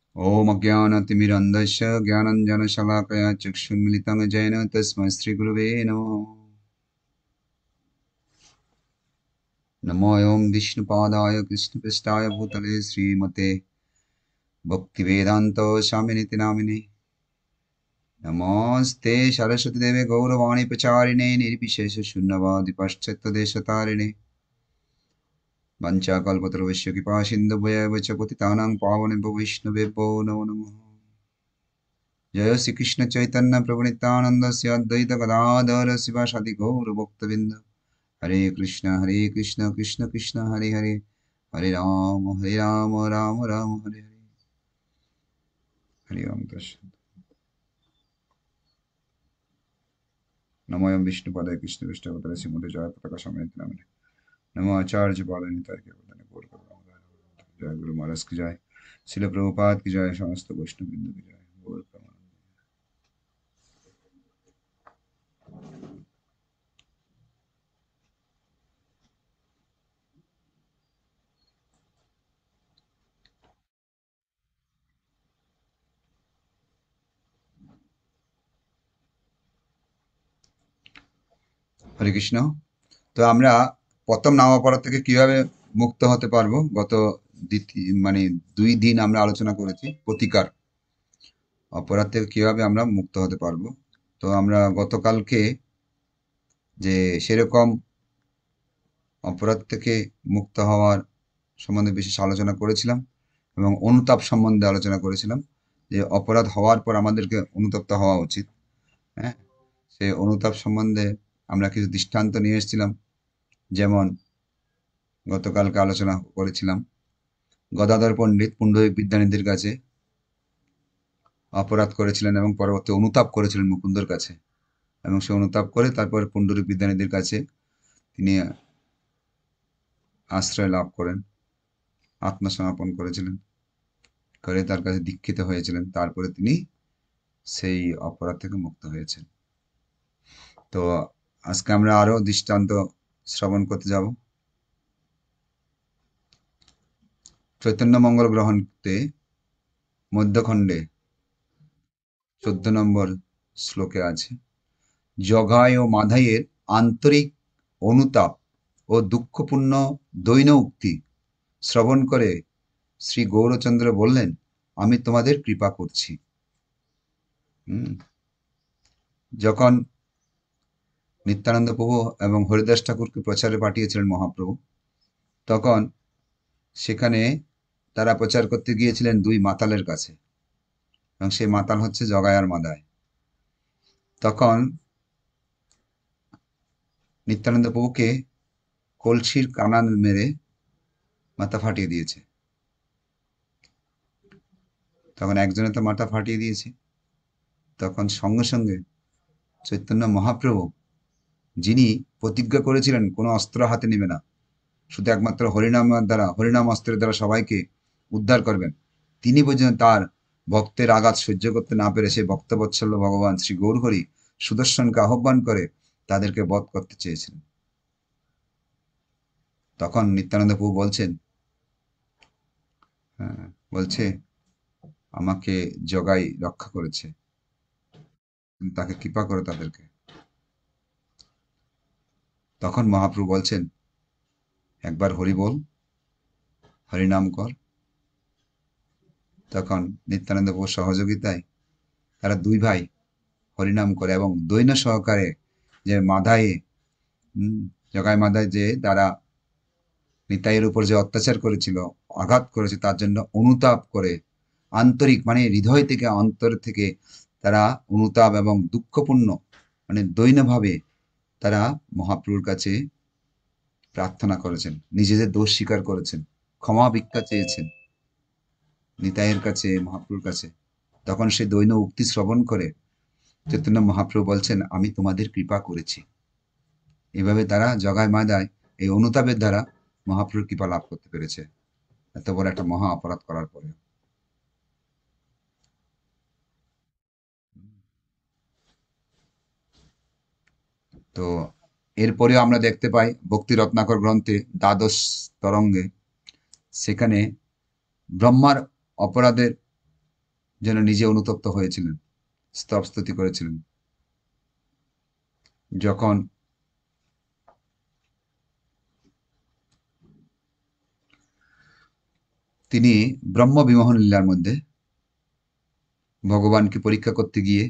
ॐ अज्ञानतिमिरन्धस्य ज्ञानञ्जनशलाकया चक्षुन्मिलितं येन तस्मै श्रीगुरुवे नमः। नमोऽयं विष्णुपादाय कृष्णपृष्ठाय भूतले श्रीमते भक्तिवेदान्त स्वामिनिति नामिने। नमस्ते सरस्वतीदेवे गौरवाणी प्रचारिणे निर्विशेषशून्यवादि पाश्चात्यदेशतारिणे। वञ्चाकल्पतरुभ्यश्च कृपासिन्धुभ्येव च पतितानां पावनेभ्यो वैष्णवेभ्यो नमो नमः। जय श्री कृष्ण चैतन्य प्रभु नित्यानंद से अद्वैत गदाधर शिवासादि गौर भक्तबिंद। हरे कृष्ण कृष्ण कृष्ण हरे हरे, हरे राम राम राम हरे हरे। हरि ओम कृष्ण। नमोऽयं विष्णुपदाय कृष्ण विष्णुपदाय श्रीमते जय पताका समेत नामिने। नमो आचार्य पादाय निताय के वंदने गौर करुणामय। जय गुरु महाराज की जय, श्रील प्रभुपाद की जय, समस्त वैष्णव बिंदु की जय। गौर प्रेमानंद। হরে কৃষ্ণ। তো আমরা প্রথম নাম অপরাধ থেকে কিভাবে মুক্ত হতে পারবো, গত মানে 2 দিন আমরা আলোচনা করেছি প্রতিকার। অপরাধ থেকে কিভাবে আমরা মুক্ত হতে পারবো। তো আমরা গতকালকে যে সেরকম অপরাধ থেকে মুক্ত হওয়ার সম্বন্ধে বিশেষ আলোচনা করেছিলাম এবং অনুতাপ সম্বন্ধে আলোচনা করেছিলাম, যে অপরাধ হওয়ার পর আমাদেরকে অনুতপ্ত হওয়া উচিত। হ্যাঁ, সেই অনুতাপ সম্বন্ধে আমরা কিছু দৃষ্টান্ত নিয়ে এসেছিলাম। যেমন গতকালকে আলোচনা করেছিলাম, গদাধর পণ্ডিত পুণ্ডরিক বিদ্যানিধির কাছে অপরাধ করেছিলেন এবং পরবর্তী অনুতাপ করেছিলেন মুকুন্দর কাছে, এবং সে অনুতাপ করে তারপর পুণ্ডরিক বিদ্যানিধির কাছে তিনি আশ্রয় লাভ করেন, আত্মসমর্পণ করেছিলেন, করে তার কাছে দীক্ষিত হয়েছিলেন, তারপরে তিনি সেই অপরাধ থেকে মুক্ত হয়েছেন। তো আজকে আমরা আরো দৃষ্টান্ত শ্রবণ করতে যাব। চৈতন্য মঙ্গল গ্রহণতে মধ্যখণ্ডে 14 নম্বর শ্লোকে আছে, জগায় ও মাধাইয়ের আন্তরিক অনুতাপ ও দুঃখপূর্ণ দৈন উক্তি শ্রবণ করে শ্রী গৌরচন্দ্র বললেন, আমি তোমাদের কৃপা করছি। যখন নিত্যানন্দ প্রভু এবং হরিদাস ঠাকুরকে প্রচারে পাঠিয়েছিলেন মহাপ্রভু, তখন সেখানে তারা প্রচার করতে গিয়েছিলেন 2 মাতালের কাছে, এবং সেই মাতাল হচ্ছে জগায় আর মাদায়। তখন নিত্যানন্দ প্রভুকে কলসির কানা মেরে মাথা ফাটিয়ে দিয়েছে। তখন একজনে তো মাথা ফাটিয়ে দিয়েছে, তখন সঙ্গে সঙ্গে চৈতন্য মহাপ্রভু, যিনি প্রতিজ্ঞা করেছিলেন কোনো অস্ত্র হাতে নেবে না, শুধু একমাত্র হরিনামের দ্বারা, হরিনাম অস্ত্রের দ্বারা সবাইকে উদ্ধার করবেন, তিনি পর্যন্ত তার ভক্তের আঘাত সহ্য করতে না পেরে সে ভক্তবৎসল্য ভগবান শ্রী গৌরহরি সুদর্শনকে আহ্বান করে তাদেরকে বধ করতে চেয়েছিলেন। তখন নিত্যানন্দ প্রভু বলছেন, বলছে আমাকে জগাই রক্ষা করেছে, তাকে কৃপা করো তাদেরকে। তখন মহাপ্রভু বলছেন, একবার হরি বল, হরিনাম কর। তখন নিত্যানন্দ প্রভুর সহযোগিতায় তারা 2 ভাই হরিনাম করে এবং দৈন্য সহকারে যে মাধায়, জগাই মাধায় যে তারা নিতাইয়ের উপর যে অত্যাচার করেছিল, আঘাত করেছে, তার জন্য অনুতাপ করে আন্তরিক মানে হৃদয় থেকে, অন্তর থেকে তারা অনুতাপ এবং দুঃখপূর্ণ মানে দৈন্যভাবে তারা মহাপ্রভুর কাছে প্রার্থনা করেছেন, নিজেদের দোষ স্বীকার করেছেন, ক্ষমা ভিক্ষা চেয়েছেন নিতাইয়ের কাছে, মহাপ্রভুর কাছে। তখন সে দৈন্য উক্তি শ্রবণ করে চৈতন্য মহাপ্রভু বলছেন, আমি তোমাদের কৃপা করেছি। এভাবে তারা জগায় মাদায় এই অনুতাপের দ্বারা মহাপ্রভুর কৃপা লাভ করতে পেরেছে, এত বড় একটা মহা অপরাধ করার পরে। তো এরপরেও আমরা দেখতে পাই ভক্তি রত্নাকর গ্রন্থে দ্বাদশ তরঙ্গে, সেখানে ব্রহ্মার অপরাধের যেন নিজে অনুতপ্ত হয়েছিলেন, স্তবস্তুতি করেছিলেন। যখন তিনি ব্রহ্ম বিমোহন লীলার মধ্যে ভগবানকে পরীক্ষা করতে গিয়ে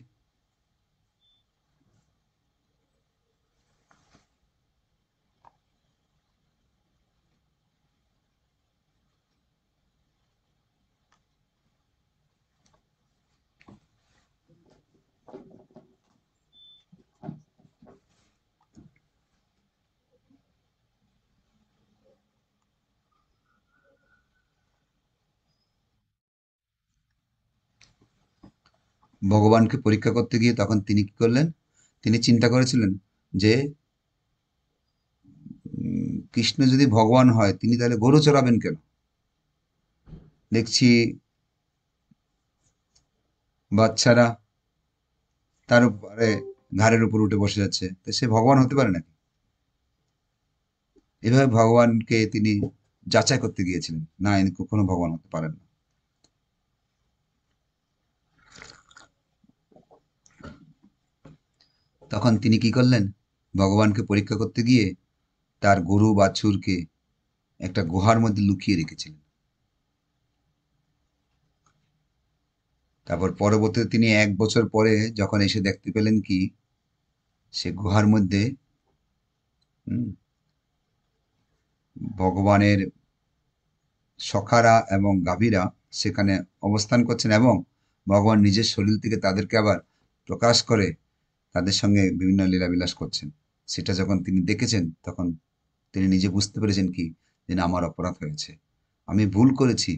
ভগবানকে পরীক্ষা করতে গিয়ে তখন তিনি কি করলেন? তিনি চিন্তা করেছিলেন যে কৃষ্ণ যদি ভগবান হয় তিনি তাহলে গরু চড়াবেন কেন? দেখছি বাচ্চারা তার উপরে ঘাড়ের উপর উঠে বসে যাচ্ছে, তো সে ভগবান হতে পারে নাকি? এভাবে ভগবানকে তিনি যাচাই করতে গিয়েছিলেন, না ইনি কখনো ভগবান হতে পারেন না। তখন তিনি কি করলেন? ভগবানকে পরীক্ষা করতে গিয়ে তার গরু বাছুরকে একটা গুহার মধ্যে লুকিয়ে রেখেছিলেন। তারপর পরবর্তীতে তিনি 1 বছর পরে যখন এসে দেখতে পেলেন কি সে গুহার মধ্যে হুম, ভগবানের সখারা এবং গাভীরা সেখানে অবস্থান করছেন এবং ভগবান নিজের শরীর থেকে তাদেরকে আবার প্রকাশ করে তাদের সঙ্গে বিভিন্ন লীলাবিলাস করছেন। সেটা যখন তিনি দেখেছেন তখন তিনি নিজে বুঝতে পেরেছেন কি যে না, আমার অপরাধ হয়েছে, আমি ভুল করেছি।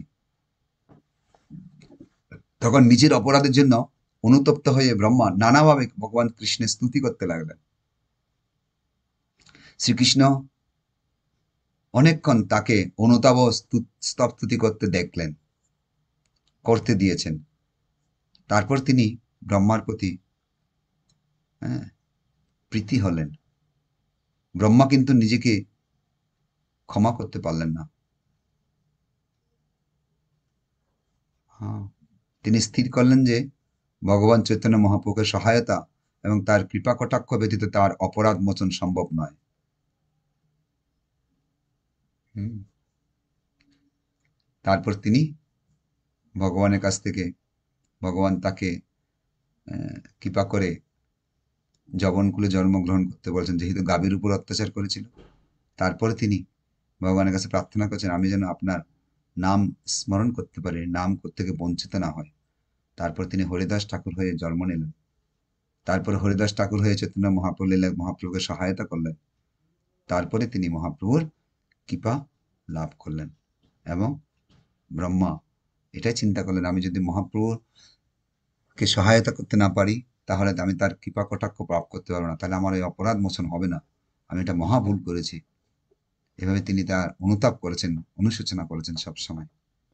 তখন নিজের অপরাধের জন্য অনুতপ্ত হয়ে ব্রহ্মা নানাভাবে ভগবান কৃষ্ণের স্তুতি করতে লাগলেন। শ্রীকৃষ্ণ অনেকক্ষণ তাকে অনুতাপ ও স্তবস্তুতি করতে দিয়েছেন। তারপর তিনি ব্রহ্মার প্রতি হ্যাঁ প্রীতি হলেন। ব্রহ্মা কিন্তু নিজেকে ক্ষমা করতে পারলেন না। হ্যাঁ, তিনি স্থির করলেন যে ভগবান চৈতন্য মহাপ্রভুর সহায়তা এবং তার কৃপা কটাক্ষ ব্যতীত তার অপরাধ মোচন সম্ভব নয়। হুম। তারপর তিনি ভগবানের কাছ থেকে ভগবান তাকে কৃপা করে যবনকুলে জন্মগ্রহণ করতে বলেছেন, যেহেতু গাভীর উপর অত্যাচার করেছিল। তারপরে তিনি ভগবানের কাছে প্রার্থনা করছেন আমি যেন আপনার নাম স্মরণ করতে পারি, নাম থেকে বঞ্চিত না হয়। তারপর তিনি হরিদাস ঠাকুর হয়ে জন্ম নিলেন। তারপরে হরিদাস ঠাকুর হয়ে চৈতন্য মহাপ্রভু লীলায় মহাপ্রভুকে সহায়তা করলেন। তারপরে তিনি মহাপ্রভুর কৃপা লাভ করলেন এবং ব্রহ্মা এটাই চিন্তা করলেন আমি যদি মহাপ্রভুকে সহায়তা করতে না পারি তাহলে আমি তার কৃপা কটাক্ষ প্রাপ্ত করতে পারবো না, তাহলে আমার এই অপরাধ মোচন হবে না, আমি এটা মহা ভুল করেছি। এভাবে তিনি তার অনুতাপ করেছেন, অনুশোচনা করেছেন সবসময়।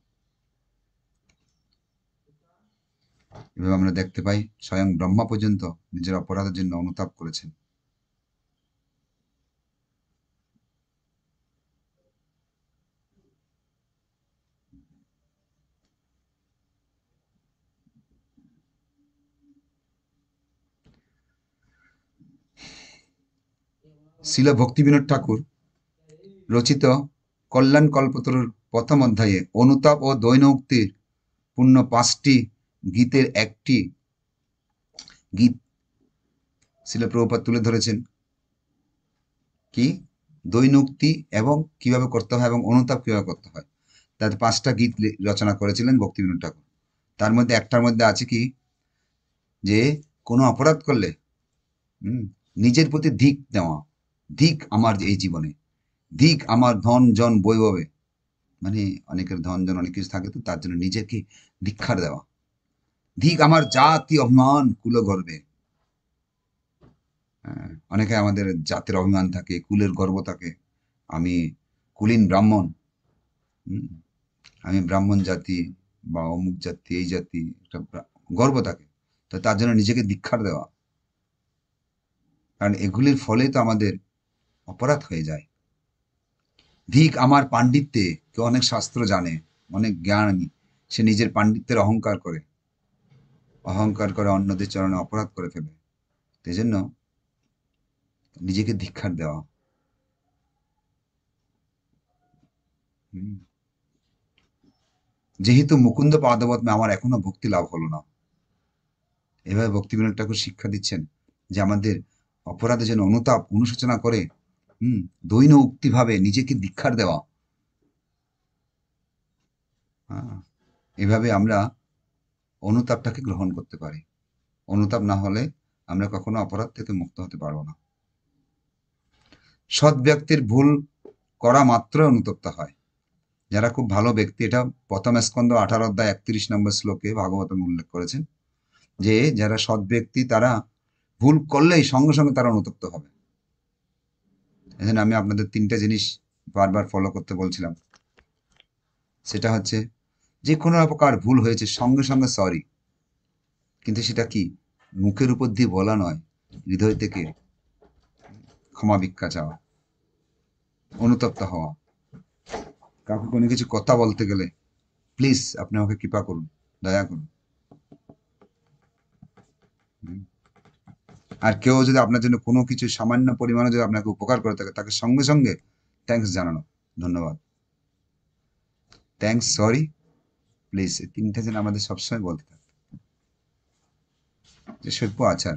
এভাবে আমরা দেখতে পাই স্বয়ং ব্রহ্মা পর্যন্ত নিজের অপরাধের জন্য অনুতাপ করেছেন। শিল ভক্তিবিনোদ ঠাকুর রচিত কল্যাণ কল্পতরুর প্রথম অধ্যায়ে অনুতাপ ও দৈনউক্তির পূর্ণ 5টি গীতের একটি গীত শিল প্রভুপাদ তুলে ধরেছেন কি দৈনুক্তি এবং কিভাবে করতে হয় এবং অনুতাপ কিভাবে করতে হয়। তাতে 5টা গীত রচনা করেছিলেন ভক্তিবিনোদ ঠাকুর। তার মধ্যে একটার মধ্যে আছে কি যে কোনো অপরাধ করলে নিজের প্রতি ধিক দেওয়া, ধিক আমার এই জীবনে, ধিক আমার ধন জন বৈভবে, মানে অনেকের ধন জন অনেক কিছু থাকে তো তার জন্য নিজেকে ধিক্ষার দেওয়া, ধিক আমার জাতি অভিমান কুলগর্বে। অনেকে আমাদের জাতের অভিমান থাকে, কুলের গর্ব থাকে, আমি কুলীন ব্রাহ্মণ, আমি ব্রাহ্মণ জাতি বা অমুক জাতি এই জাতি, একটা গর্ব থাকে। তো তার জন্য নিজেকে ধিক্ষার দেওয়া, কারণ এগুলির ফলেই তো আমাদের অপরাধ হয়ে যায়। ধিক আমার পাণ্ডিত্যে, কেউ অনেক শাস্ত্র জানে, অনেক জ্ঞানী, সে নিজের পাণ্ডিত্যের অহংকার করে, অহংকার করে অন্যদের চরণে অপরাধ করে ফেলে। সেই জন্য নিজেকে ধিক্কার দেওয়া। হুম। যেহেতু মুকুন্দ পাদপদ্মে আমার এখনো ভক্তি লাভ হলো না, এভাবে ভক্তিবিনোদ ঠাকুর শিক্ষা দিচ্ছেন যে আমাদের অপরাধে যেন অনুতাপ অনুশোচনা করে দৈন উক্তিভাবে নিজেকে ধিক্কার দেওয়া। হ্যাঁ, এভাবে আমরা অনুতাপটাকে গ্রহণ করতে পারি। অনুতাপ না হলে আমরা কখনো অপরাধ থেকে মুক্ত হতে পারবো না। সৎ ব্যক্তির ভুল করা মাত্রই অনুতপ্ত হয়। যারা খুব ভালো ব্যক্তি, এটা প্রথম স্কন্ধ 18 অধ্যায় 31 নম্বর শ্লোকে ভাগবতম উল্লেখ করেছেন যে যারা সৎ ব্যক্তি তারা ভুল করলেই সঙ্গে সঙ্গে তারা অনুতপ্ত হবে। এখানে আমি আপনাদের 3টা জিনিস বারবার ফলো করতে বলছিলাম। সেটা হচ্ছে যে কোনো প্রকার ভুল হয়েছে সঙ্গে সঙ্গে সরি, কিন্তু সেটা কি মুখের উপর দিয়ে বলা নয়, হৃদয় থেকে ক্ষমা ভিক্ষা চাওয়া, অনুতপ্ত হওয়া। কাউকে কোনো কিছু কথা বলতে গেলে প্লিজ আপনি আমাকে কৃপা করুন, দয়া করুন। আর কেউ যদি আপনার জন্য কোনো কিছু সামান্য পরিমাণে যদি আপনাকে উপকার করে থাকে, তাকে সঙ্গে সঙ্গে থ্যাঙ্কস জানানো, ধন্যবাদ, থ্যাঙ্কস, সরি, প্লিজ, এই 3টা যেন আমাদের সবসময় বলতে থাকে, যে সভ্য আচার।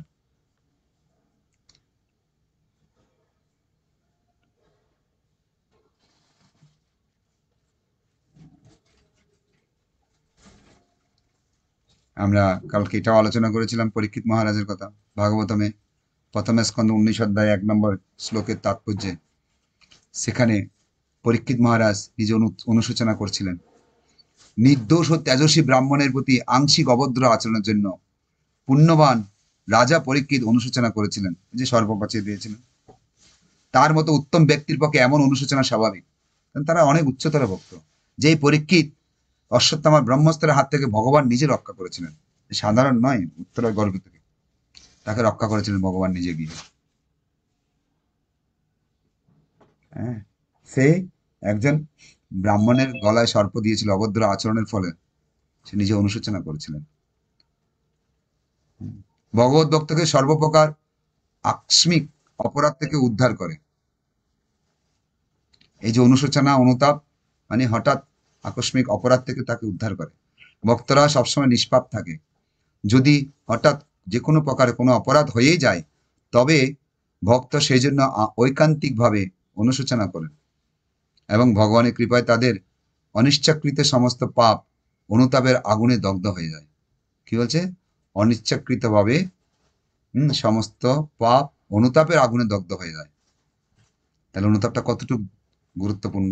আমরা কালকে এটাও আলোচনা করেছিলাম পরীক্ষিত মহারাজের কথা, ভাগবতমে প্রথম স্কন্ধ 19 অধ্যায় 1 নম্বর শ্লোকের তাৎপর্যে। সেখানে পরীক্ষিত মহারাজ নিজে অনুশোচনা করছিলেন নির্দোষ ও তেজস্বী ব্রাহ্মণের প্রতি আংশিক অভদ্র আচরণের জন্য পুণ্যবান রাজা পরীক্ষিত অনুশোচনা করেছিলেন, যে সর্প বাঁচিয়ে দিয়েছিলেন। তার মতো উত্তম ব্যক্তির পক্ষে এমন অনুশোচনা স্বাভাবিক, কারণ তারা অনেক উচ্চতর ভক্ত। যেই পরীক্ষিত অশ্বত্থামার ব্রহ্মাস্ত্রের হাত থেকে ভগবান নিজে রক্ষা করেছিলেন, সাধারণ নয়, উত্তরের গর্ভ থেকে তাকে রক্ষা করেছিলেন ভগবান নিজে গিয়ে। হ্যাঁ, সে একজন ব্রাহ্মণের গলায় সর্প দিয়েছিল অভদ্র আচরণের ফলে, সে নিজে অনুশোচনা করেছিলেন। ভগবত ভক্তকে সর্বপ্রকার আকস্মিক অপরাধ থেকে উদ্ধার করে। এই যে অনুশোচনা অনুতাপ মানে হঠাৎ আকস্মিক অপরাধ থেকে তাকে উদ্ধার করে। ভক্তরা সবসময় নিষ্পাপ থাকে। যদি হঠাৎ যে কোনো প্রকারে কোনো অপরাধ হয়েই যায়, তবে ভক্ত সেই জন্য ঐকান্তিকভাবে অনুশোচনা করেন এবং ভগবানের কৃপায় তাদের অনিচ্ছাকৃত সমস্ত পাপ অনুতাপের আগুনে দগ্ধ হয়ে যায়। কি বলছে? অনিচ্ছাকৃতভাবে সমস্ত পাপ অনুতাপের আগুনে দগ্ধ হয়ে যায়। তাহলে অনুতাপটা কতটুকু গুরুত্বপূর্ণ।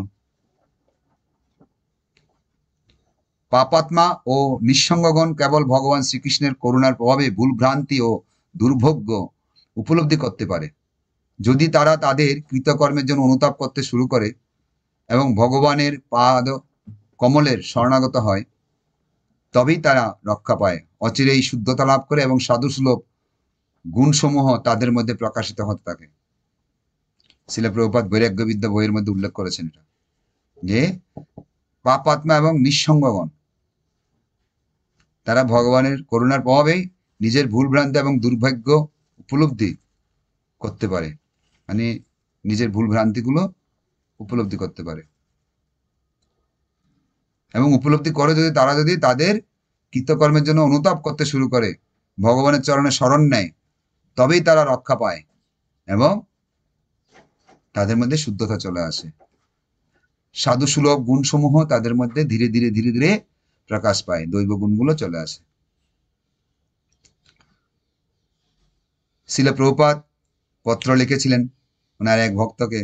পাপাত্মা ও নিঃসঙ্গগণ কেবল ভগবান শ্রীকৃষ্ণের করুণার প্রভাবে ভুলভ্রান্তি ও দুর্ভোগ্য উপলব্ধি করতে পারে। যদি তারা তাদের কৃতকর্মের জন্য অনুতাপ করতে শুরু করে এবং ভগবানের পাদ কমলের শরণাগত হয়, তবেই তারা রক্ষা পায়, অচিরেই শুদ্ধতা লাভ করে এবং সাধুসুলভ গুণসমূহ তাদের মধ্যে প্রকাশিত হতে থাকে। শ্রীল প্রভুপাদ বৈরাগ্যবিদ্যা বইয়ের মধ্যে উল্লেখ করেছেন এটা, যে পাপাত্মা এবং নিঃসঙ্গগণ তারা ভগবানের করুণার প্রভাবেই নিজের ভুলভ্রান্তি এবং দুর্ভাগ্য উপলব্ধি করতে পারে, মানে নিজের ভুলভ্রান্তিগুলো উপলব্ধি করতে পারে এবং উপলব্ধি করে যদি তারা যদি তাদের কৃতকর্মের জন্য অনুতাপ করতে শুরু করে, ভগবানের চরণে শরণ নেয়, তবেই তারা রক্ষা পায় এবং তাদের মধ্যে শুদ্ধতা চলে আসে। সাধু সুলভ গুণসমূহ তাদের মধ্যে ধীরে ধীরে ধীরে ধীরে প্রকাশ পায়, দৈব গুণগুলো চলে আসে। শ্রীল প্রভুপাদ পত্র লিখেছিলেন ওনার এক ভক্তকে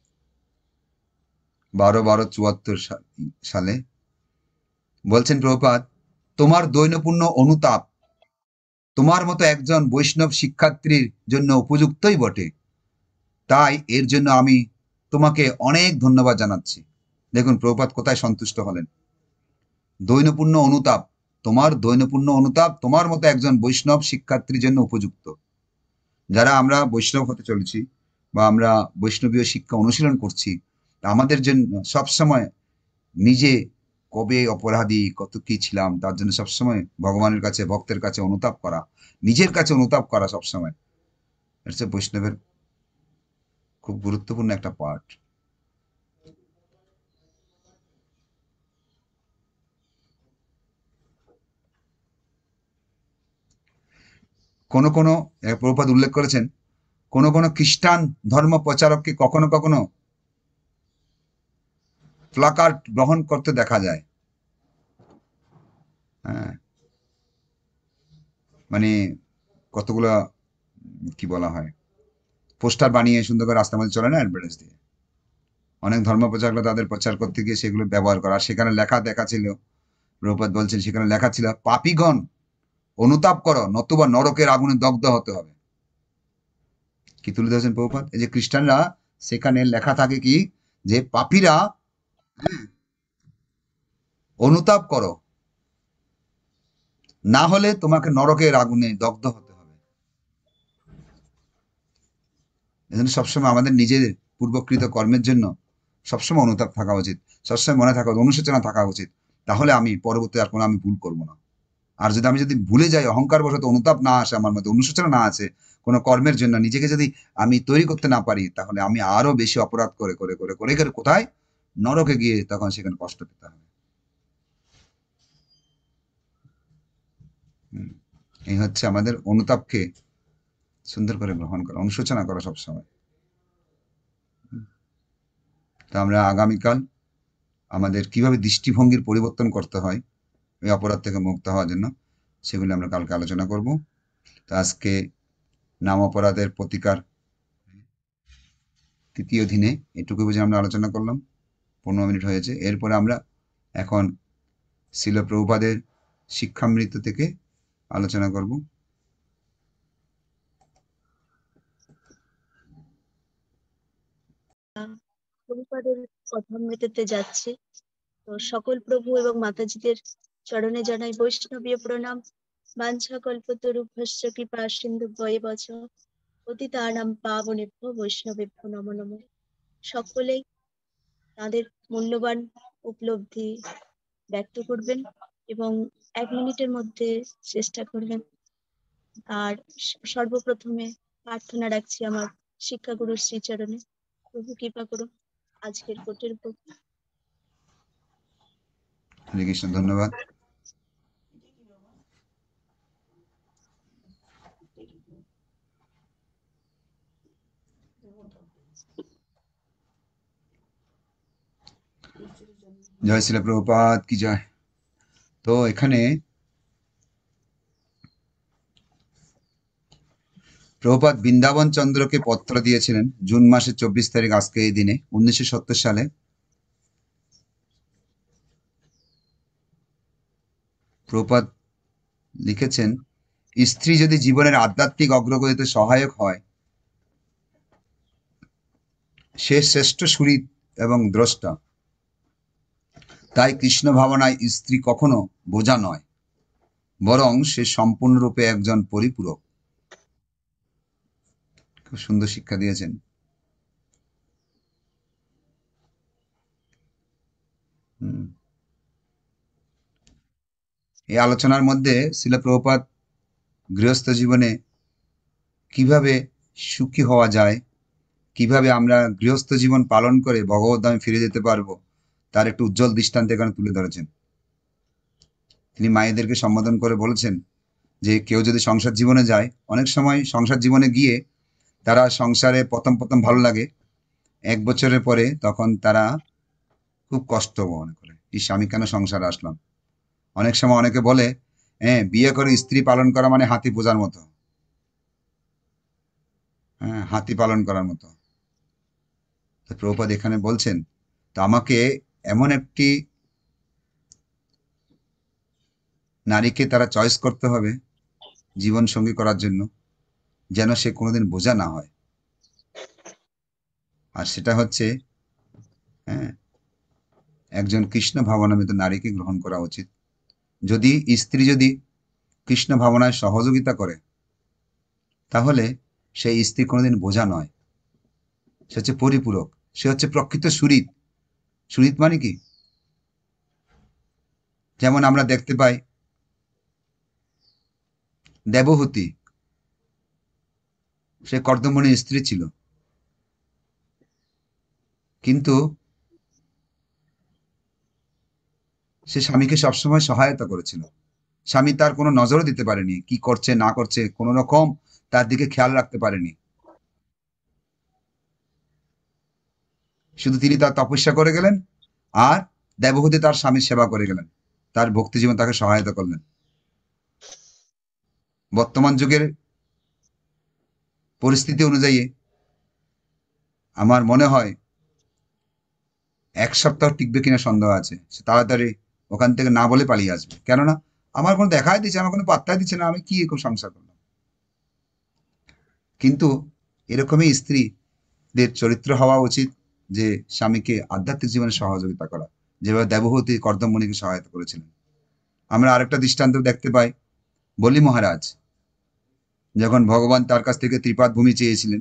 12/12/74 সালে। বলছেন প্রভুপাদ, তোমার দৈনপূর্ণ অনুতাপ তোমার মতো একজন বৈষ্ণব শিক্ষার্থীর জন্য উপযুক্তই বটে, তাই এর জন্য আমি তোমাকে অনেক ধন্যবাদ জানাচ্ছি। দেখুন প্রভুপাদ কোথায় সন্তুষ্ট হলেন। দৈনপূর্ণ অনুতাপ, তোমার দৈনপূর্ণ অনুতাপ তোমার মতো একজন বৈষ্ণব শিক্ষার্থীর জন্য উপযুক্ত। যারা আমরা বৈষ্ণব হতে চলেছি বা আমরা বৈষ্ণবীয় শিক্ষা অনুশীলন করছি, আমাদের জন্য সবসময় নিজে কবে অপরাধী কত কি ছিলাম, তার জন্য সবসময় ভগবানের কাছে ভক্তের কাছে অনুতাপ করা, নিজের কাছে অনুতাপ করা সবসময়, এটা হচ্ছে বৈষ্ণবের খুব গুরুত্বপূর্ণ একটা পার্ট। কোন কোন প্রভুপাদ উল্লেখ করেছেন, কোন কোন খ্রিস্টান ধর্ম প্রচারককে কখনো কখনো প্লাকার্ড গ্রহণ করতে দেখা যায়। হ্যাঁ, মানে কতগুলা কি বলা হয়, পোস্টার বানিয়ে সুন্দর করে রাস্তার মধ্যে চলে না অ্যাডভার্টাইজ দিয়ে, অনেক ধর্ম প্রচারকরা তাদের প্রচার করতে গিয়ে সেগুলো ব্যবহার করা। আর সেখানে লেখা দেখা ছিল, প্রভুপাদ বলছেন সেখানে লেখা ছিল, পাপীগণ অনুতাপ করো নতুবা নরকের আগুনে দগ্ধ হতে হবে। কি তুলে ধরেছেন প্রভুপাদ, এই যে খ্রিস্টানরা, সেখানে লেখা থাকে কি, যে পাপীরা অনুতাপ করো, না হলে তোমাকে নরকের আগুনে দগ্ধ হতে হবে। এজন্য সবসময় আমাদের নিজের পূর্বকৃত কর্মের জন্য সবসময় অনুতাপ থাকা উচিত, সবসময় মনে থাকা অনুশোচনা থাকা উচিত। তাহলে আমি পরবর্তী আর কোনো আমি ভুল করবো না। আর যদি আমি যদি ভুলে যাই, অহংকার বশত অনুতাপ না আসে আমার মধ্যে, অনুশোচনা না আছে কোনো কর্মের জন্য, নিজেকে যদি আমি তৈরি করতে না পারি, তাহলে আমি আরো বেশি অপরাধ করে করে করে করে করে কোথায় নরকে গিয়ে তখন সেখানে কষ্ট পেতে হবে। হুম। এই হচ্ছে আমাদের অনুতাপকে সুন্দর করে গ্রহণ করা, অনুশোচনা করা সবসময়। তো আমরা আগামীকাল আমাদের কিভাবে দৃষ্টিভঙ্গির পরিবর্তন করতে হয় এই অপরাধ থেকে মুক্ত হওয়ার জন্য, সেগুলো আমরা কালকে আলোচনা করব। তো আজকে নাম অপরাধের প্রতিকার তৃতীয় দিনে এটুকু বুঝে আমরা আলোচনা করলাম। 15 মিনিট হয়েছে। এরপরে আমরা এখন শিল প্রভুপাদের শিক্ষামৃত থেকে আলোচনা করব। প্রভুপাদের কথামৃততে যাচ্ছে। তো সকল প্রভু এবং মাতাজিদের চরণে জানাই বৈষ্ণবীয় প্রণাম। বাঞ্ছা কল্পতরুভ্যশ্চ কৃপা সিন্ধুভ্যেব চ পতিতানাং পাবনেভ্যো বৈষ্ণবেভ্যো নমো নমঃ। সকলেই তাদের মূল্যবান উপলব্ধি ব্যক্ত করবেন এবং 1 মিনিটের মধ্যে চেষ্টা করবেন। আর সর্বপ্রথমে প্রার্থনা রাখছি আমার শিক্ষাগুরুর শ্রীচরণে, প্রভু কৃপা করুন আজকের কোটের উপর। হরে কৃষ্ণ, ধন্যবাদ। জয় শিল প্রভুপাদ কি জয়। তো এখানে প্রভুপাদ বৃন্দাবন চন্দ্রকে পত্র দিয়েছিলেন জুন মাসের 24 তারিখ, আজকে এই দিনে 1970 সালে। প্রভুপাদ লিখেছেন, স্ত্রী যদি জীবনের আধ্যাত্মিক অগ্রগতিতে সহায়ক হয়, সে শ্রেষ্ঠ সুহৃদ এবং দ্রষ্টা। তাই কৃষ্ণ ভাবনায় স্ত্রী কখনো বোঝা নয়, বরং সে সম্পূর্ণরূপে একজন পরিপূরক। খুব সুন্দর শিক্ষা দিয়েছেন। এই আলোচনার মধ্যে শিল প্রভুপাদ গৃহস্থ জীবনে কিভাবে সুখী হওয়া যায়, কিভাবে আমরা গৃহস্থ জীবন পালন করে ভগবদ্ধামে ফিরে যেতে পারবো, তার একটু উজ্জ্বল দৃষ্টান্ত এখানে তুলে ধরেছেন। তিনি মায়েদেরকে সম্বোধন করে বলেছেন যে কেউ যদি সংসার জীবনে যায়, অনেক সময় সংসার জীবনে গিয়ে তারা সংসারে প্রথম প্রথম ভালো লাগে, 1 বছরের পরে তখন তারা খুব কষ্ট মনে করে, ইস আমি কেন সংসারে আসলাম। অনেক সময় অনেকে বলে, হ্যাঁ বিয়ে করে স্ত্রী পালন করা মানে হাতি বোঝার মতো, হ্যাঁ হাতি পালন করার মতো। তো প্রভুপাদ এখানে বলছেন, তো আমাকে এমন একটি নারীকে তারা চয়েস করতে হবে জীবন সঙ্গী করার জন্য, যেন সে কোনোদিন বোঝা না হয়। আর সেটা হচ্ছে, হ্যাঁ, একজন কৃষ্ণ ভাবনামৃত নারীকে গ্রহণ করা উচিত। যদি স্ত্রী যদি কৃষ্ণ ভাবনায় সহযোগিতা করে, তাহলে সেই স্ত্রী কোনোদিন বোঝা নয়, সে হচ্ছে পরিপূরক, সে হচ্ছে প্রকৃত সুহৃদ। সুহৃদ মানে কি? যেমন আমরা দেখতে পাই দেবহূতি, সে কর্দমমণির স্ত্রী ছিল, কিন্তু সে স্বামীকে সবসময় সহায়তা করেছিল। স্বামী তার কোনো নজরও দিতে পারেনি, কি করছে না করছে কোনো রকম তার দিকে খেয়াল রাখতে পারেনি। শুধু তিনি তার তপস্যা করে গেলেন, আর দেবহূতি তার স্বামীর সেবা করে গেলেন, তার ভক্তি জীবন তাকে সহায়তা করলেন। বর্তমান যুগের পরিস্থিতি অনুযায়ী আমার মনে হয় 1 সপ্তাহ টিকবে কিনা সন্দেহ আছে, সে তাড়াতাড়ি ওখান থেকে না বলে পালিয়ে আসবে। কেননা আমার কোনো দেখাই দিচ্ছে, আমার কোনো পাত্তাই দিচ্ছে না, আমি কি এরকম সংসার করলাম। কিন্তু এরকমই স্ত্রীদের চরিত্র হওয়া উচিত, যে স্বামীকে আধ্যাত্মিক জীবনে সহযোগিতা করা, যেভাবে দেবহূতি কর্দমমণিকে সহায়তা করেছিলেন। আমরা আরেকটা দৃষ্টান্ত দেখতে পাই, বলি মহারাজ যখন ভগবান তার কাছ থেকে ত্রিপাদ ভূমি চেয়েছিলেন,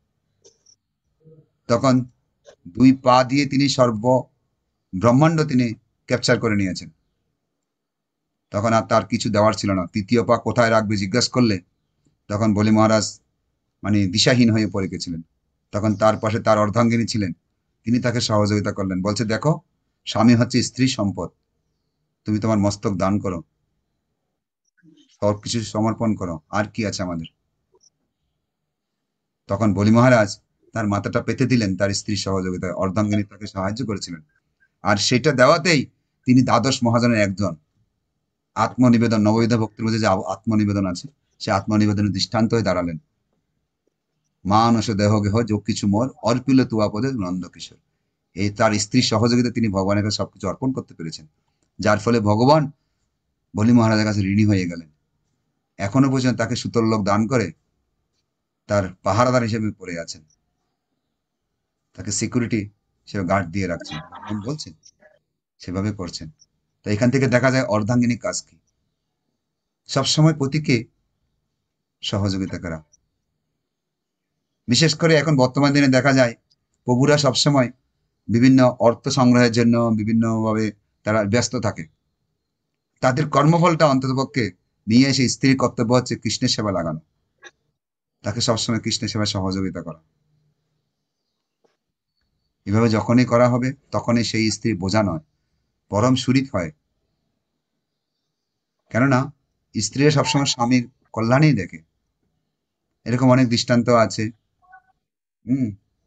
তখন 2 পা দিয়ে তিনি ব্রহ্মাণ্ড তিনি ক্যাপচার করে নিয়েছেন। তখন আর তার কিছু দেওয়ার ছিল না। 3য় পা কোথায় রাখবে জিজ্ঞাসা করলে তখন বলি মহারাজ মানে দিশাহীন হয়ে পড়ে গেছিলেন। তখন তার পাশে তার অর্ধাঙ্গিনী ছিলেন, তিনি তাকে সহযোগিতা করলেন, বলছে দেখো স্বামী হচ্ছে স্ত্রী সম্পদ, তুমি তোমার মস্তক দান করো, সব কিছু সমর্পণ করো, আর কি আছে আমাদের। তখন বলি মহারাজ তার মাথাটা পেতে দিলেন তার স্ত্রীর সহযোগিতায়, অর্ধাঙ্গিনী তাকে সাহায্য করেছিলেন। আর সেটা দেওয়াতেই তিনি দ্বাদশ মহাজনের একজন। আত্মনিবেদন, নববিধ ভক্তির মধ্যে যে আত্মনিবেদন আছে, সে আত্মনিবেদনের দৃষ্টান্ত হয়ে দাঁড়ালেন। মানস দেহ গেহ যোগ কিছু মোর অর্পিল তুয়া পদে নন্দ কিশোর। এই তার স্ত্রীর সহযোগিতা তিনি ভগবানের কাছে সবকিছু অর্পণ করতে পেরেছেন, যার ফলে ভগবান বলি মহারাজের কাছে ঋণী হয়ে গেলেন। এখনো পর্যন্ত তাকে সুতোর লোক দান করে তার পাহারাদার হিসেবে পড়ে আছেন, তাকে সিকিউরিটি সে গার্ড দিয়ে রাখছেন, ভগবান বলছেন সেভাবে করছেন। তো এখান থেকে দেখা যায় অর্ধাঙ্গিনী কাজ কি, সবসময় পতিকে সহযোগিতা করা। বিশেষ করে এখন বর্তমান দিনে দেখা যায় প্রভুরা সবসময় বিভিন্ন অর্থ সংগ্রহের জন্য বিভিন্নভাবে তারা ব্যস্ত থাকে। তাদের কর্মফলটা অন্ততপক্ষে নিয়ে এসে স্ত্রীর কর্তব্য হচ্ছে কৃষ্ণের সেবা লাগানো, তাকে সবসময় কৃষ্ণের সেবায় সহযোগিতা করা। এভাবে যখনই করা হবে তখনই সেই স্ত্রী বোঝা নয়, পরম সুরিত হয়। কেননা স্ত্রীরা সবসময় স্বামীর কল্যাণেই দেখে, এরকম অনেক দৃষ্টান্ত আছে। হুম।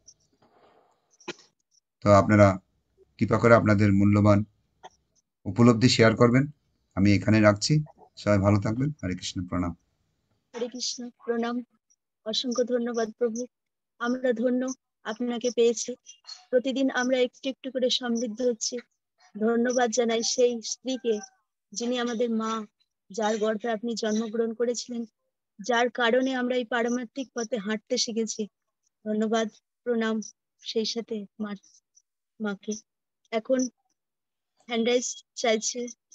তো আপনারা কৃপা করে আপনাদের মূল্যবান উপলব্ধি শেয়ার করবেন। আমি এখানে রাখছি। সবাই ভালো থাকবেন। হরে কৃষ্ণ, প্রণাম। হরে কৃষ্ণ, প্রণাম। অসংখ্য ধন্যবাদ প্রভু, আমরা ধন্য আপনাকে পেয়েছি। প্রতিদিন আমরা একটু একটু করে সমৃদ্ধ হচ্ছি। ধন্যবাদ জানাই সেই স্ত্রীকে, যিনি আমাদের মা, যার গর্ভে আপনি জন্মগ্রহণ করেছিলেন, যার কারণে আমরা এই পারমার্থিক পথে হাঁটতে শিখেছি। ধন্যবাদ, প্রণাম সেই সাথে মাকে। এখন হ্যান্ড রাইজ চাইছে